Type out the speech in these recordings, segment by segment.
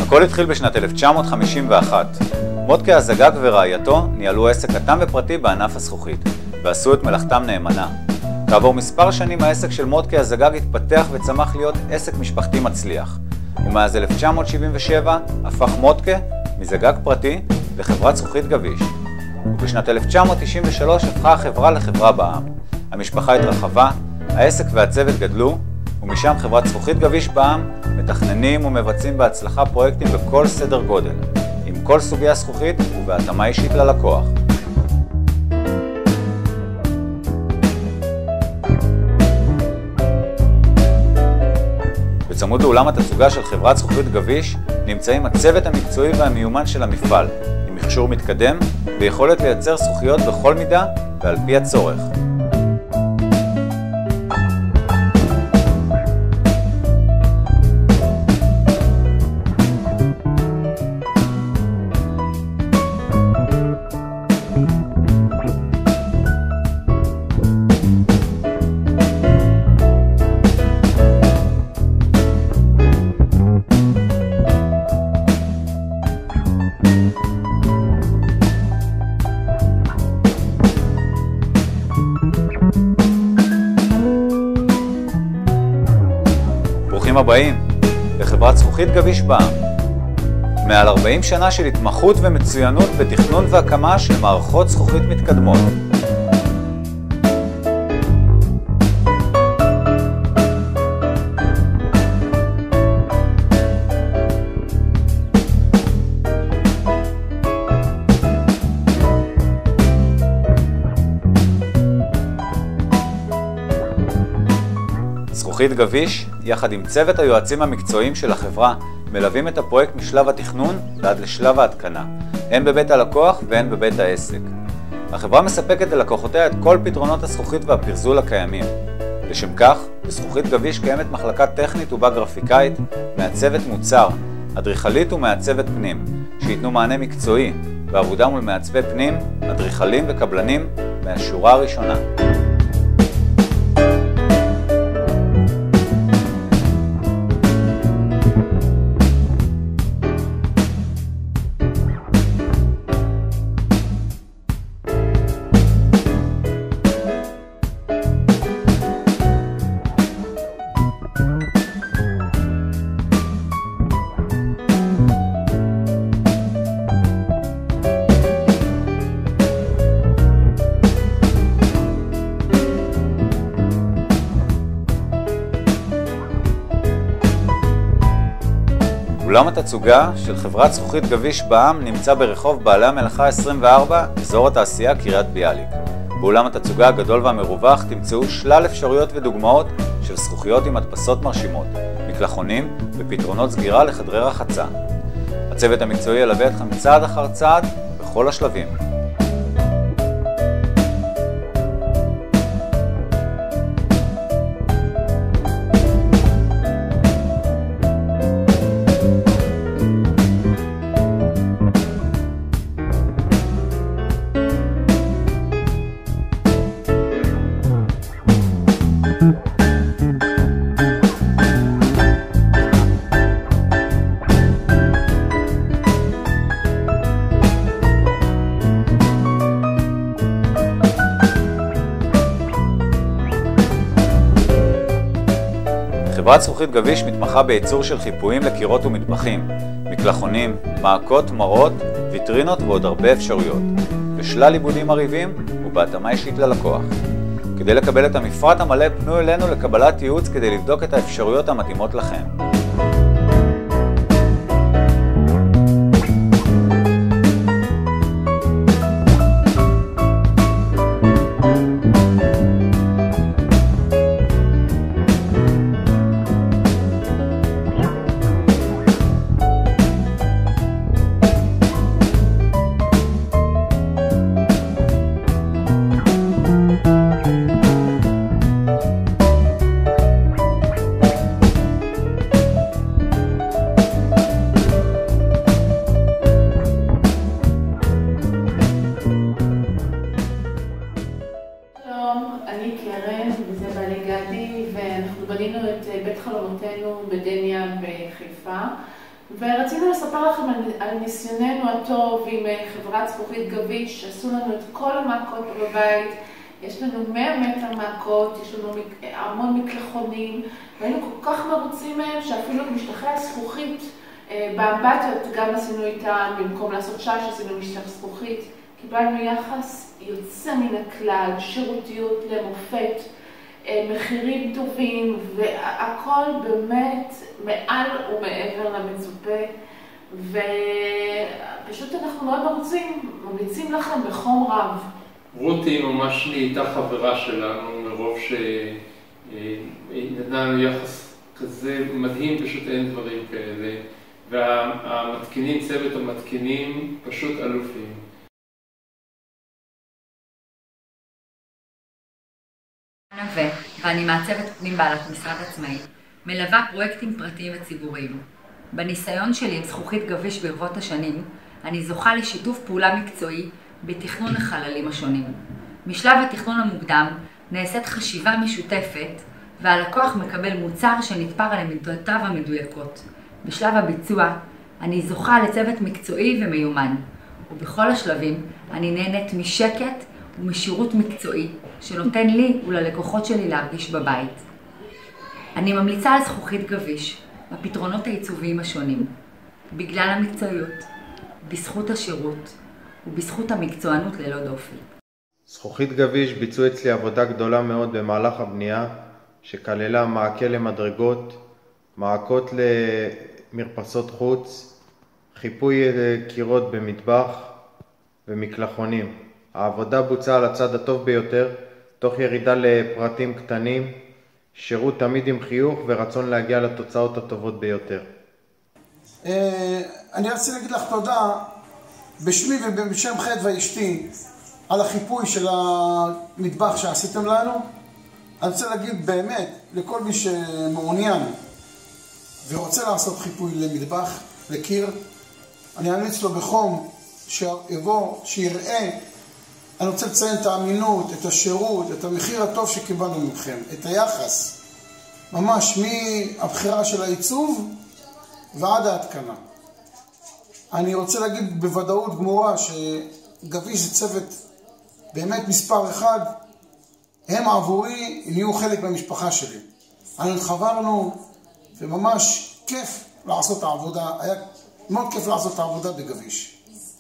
הכל התחיל בשנת 1951. מודקה הזגג ורעייתו ניהלו עסק קטן ופרטי בענף הזכוכית, ועשו את מלאכתם נאמנה. כעבור מספר שנים העסק של מודקה הזגג התפתח וצמח להיות עסק משפחתי מצליח. ומאז 1977 הפך מודקה מזגג פרטי לחברת זכוכית גביש. ובשנת 1993 הפכה החברה לחברה בע"מ. המשפחה התרחבה, העסק והצוות גדלו, ומשם חברת זכוכית גביש בע"מ מתכננים ומבצעים בהצלחה פרויקטים בכל סדר גודל, עם כל סוגי הזכוכית ובהתאמה אישית ללקוח. בצמוד לאולם התצוגה של חברת זכוכית גביש נמצאים הצוות המקצועי והמיומן של המפעל, עם מכשור מתקדם ויכולת לייצר זכוכיות בכל מידה ועל פי הצורך. ברוכים הבאים לחברת זכוכית גביש בע"מ. מעל 40 שנה של התמחות ומצוינות בתכנון והקמה של מערכות זכוכית מתקדמות. זכוכית גביש, יחד עם צוות היועצים המקצועיים של החברה, מלווים את הפרויקט משלב התכנון ועד לשלב ההתקנה, הן בבית הלקוח והן בבית העסק. החברה מספקת ללקוחותיה את כל פתרונות הזכוכית והפרזול הקיימים. לשם כך, בזכוכית גביש קיימת מחלקה טכנית ובה גרפיקאית, מעצבת מוצר, אדריכלית ומעצבת פנים, שיתנו מענה מקצועי בעבודה מול מעצבי פנים, אדריכלים וקבלנים מהשורה הראשונה. אולם התצוגה של חברת זכוכית גביש בע"מ נמצא ברחוב בעלי המלאכה 24, אזור התעשייה קריית ביאליק. באולם התצוגה הגדול והמרווח תמצאו שלל אפשרויות ודוגמאות של זכוכיות עם הדפסות מרשימות, מקלחונים ופתרונות סגירה לחדרי רחצה. הצוות המקצועי ילווה אתכם צעד אחר צעד בכל השלבים. חברת זכוכית גביש מתמחה בייצור של חיפויים לקירות ומטבחים, מקלחונים, מעקות, מראות, ויטרינות ועוד הרבה אפשרויות, ושלל עיבודים מרהיבים ובהתאמה אישית ללקוח. כדי לקבל את המפרט המלא פנו אלינו לקבלת ייעוץ כדי לבדוק את האפשרויות המתאימות לכם. בנינו את בית חלומותינו בדניה בחיפה, ורצינו לספר לכם על ניסיוננו הטוב עם חברת זכוכית גביש, שעשו לנו את כל המעקות בבית. יש לנו 100 מטר מעקות, יש לנו המון מקלחונים, והיינו כל כך מרוצים מהם שאפילו את משטחי הזכוכית באמבטיות גם עשינו איתם, במקום לעשות שיש עשינו משטח זכוכית. קיבלנו יחס יוצא מן הכלל, שירותיות למופת, מחירים טובים, והכל באמת מעל ומעבר למצופה, ופשוט אנחנו מאוד ממליצים לכם בחום רב. רותי ממש נהייתה חברה שלנו מרוב שנתנה לנו יחס כזה מדהים, פשוט אין דברים כאלה, והמתקינים, צוות המתקינים פשוט אלופים. ואני מעצבת פנים בעלת משרד עצמאי, מלווה פרויקטים פרטיים וציבוריים. בניסיון שלי עם זכוכית גביש ברבות השנים, אני זוכה לשיתוף פעולה מקצועי בתכנון החללים השונים. משלב התכנון המוקדם נעשית חשיבה משותפת, והלקוח מקבל מוצר שנתפר על עמידותיו המדויקות. בשלב הביצוע אני זוכה לצוות מקצועי ומיומן, ובכל השלבים אני נהנית משקט ומשירות מקצועי שנותן לי וללקוחות שלי להרגיש בבית. אני ממליצה על זכוכית גביש בפתרונות העיצוביים השונים, בגלל המקצועיות, בזכות השירות ובזכות המקצוענות ללא דופי. זכוכית גביש ביצעו אצלי עבודה גדולה מאוד במהלך הבנייה, שכללה מעקה למדרגות, מעקות למרפסות חוץ, חיפוי קירות במטבח ומקלחונים. העבודה בוצעה על הצד הטוב ביותר, תוך ירידה לפרטים קטנים, שירות תמיד עם חיוך ורצון להגיע לתוצאות הטובות ביותר. אני רוצה להגיד לך תודה בשמי ובשם חד ואשתי על החיפוי של המטבח שעשיתם לנו. אני רוצה להגיד באמת לכל מי שמעוניין ורוצה לעשות חיפוי למטבח, לקיר, אני אמליץ לו בחום שיבוא, שיראה. אני רוצה לציין את האמינות, את השירות, את המחיר הטוב שקיבלנו מכם, את היחס, ממש מהבחירה של העיצוב ועד ההתקנה. אני רוצה להגיד בוודאות גמורה שגביש זה צוות באמת מספר אחד, הם עבורי נהיו חלק מהמשפחה שלי. אנחנו חברנו וממש כיף לעשות את העבודה, היה מאוד כיף לעשות את העבודה בגביש.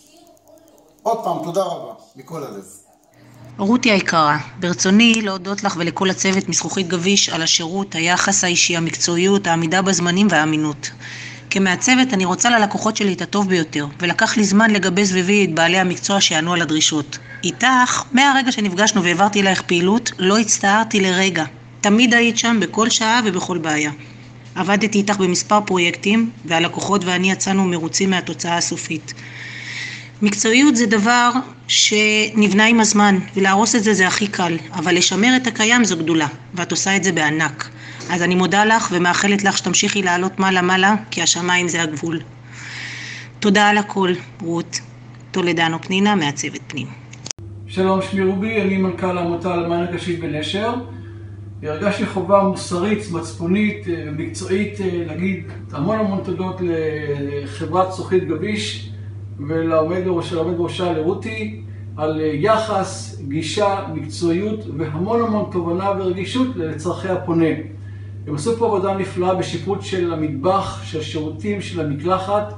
עוד פעם, תודה רבה, מכל הלב. רותי היקרה, ברצוני להודות לך ולכל הצוות מזכוכית גביש על השירות, היחס האישי, המקצועיות, העמידה בזמנים והאמינות. כמעצבת אני רוצה ללקוחות שלי את הטוב ביותר, ולקח לי זמן לגבי סביבי את בעלי המקצוע שיענו על הדרישות. איתך, מהרגע שנפגשנו והעברתי אלייך פעילות, לא הצטערתי לרגע. תמיד היית שם בכל שעה ובכל בעיה. עבדתי איתך במספר פרויקטים, והלקוחות ואני יצאנו מרוצים מהתוצאה הסופית. מקצועיות זה דבר שנבנה עם הזמן, ולהרוס את זה הכי קל, אבל לשמר את הקיים זו גדולה, ואת עושה את זה בענק. אז אני מודה לך ומאחלת לך שתמשיכי לעלות מעלה, כי השמיים זה הגבול. תודה על הכל, רות. טולדנו פנינה, מעצבת פנים. שלום, שמי רובי, אני מנכ"ל העמותה למען הקשיש בנשר. הרגשתי חובה מוסרית, מצפונית ומקצועית להגיד המון תודות לחברת זכוכית גביש, ולעומד בראשה לרותי, על יחס, גישה, מקצועיות והמון תובנה ורגישות לצרכי הפונה. הם עשו פה עבודה נפלאה בשיפוט של המטבח, של השירותים, של המקלחת,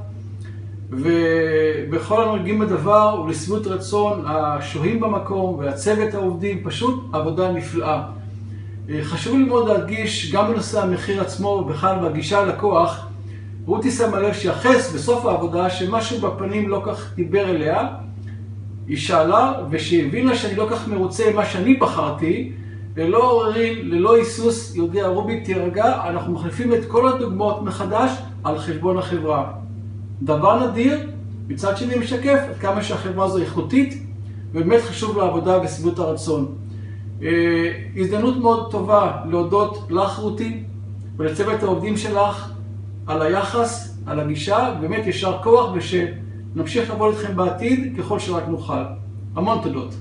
ובכל הנוגעים בדבר ולשביעות רצון השוהים במקום והצוות העובדים, פשוט עבודה נפלאה. חשוב לי מאוד להדגיש גם בנושא המחיר עצמו ובכלל בגישה ללקוח. רותי שמה לב שיחס בסוף העבודה שמשהו בפנים לא כך דיבר אליה. היא שאלה ושהבינה שאני לא כך מרוצה מה שאני בחרתי, ללא עוררין, ללא היסוס, יודע רובי תירגע, אנחנו מחליפים את כל הדוגמאות מחדש על חשבון החברה. דבר נדיר, מצד שני משקף עד כמה שהחברה הזו איכותית, ובאמת חשוב לעבודה ושביעות הרצון. הזדמנות מאוד טובה להודות לך רותי ולצוות העובדים שלך על היחס, על הגישה, באמת ישר כוח, ושנמשיך לעבוד איתכם בעתיד ככל שרק נוכל. המון תודות.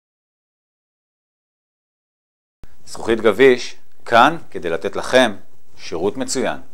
זכוכית גביש כאן כדי לתת לכם שירות מצוין.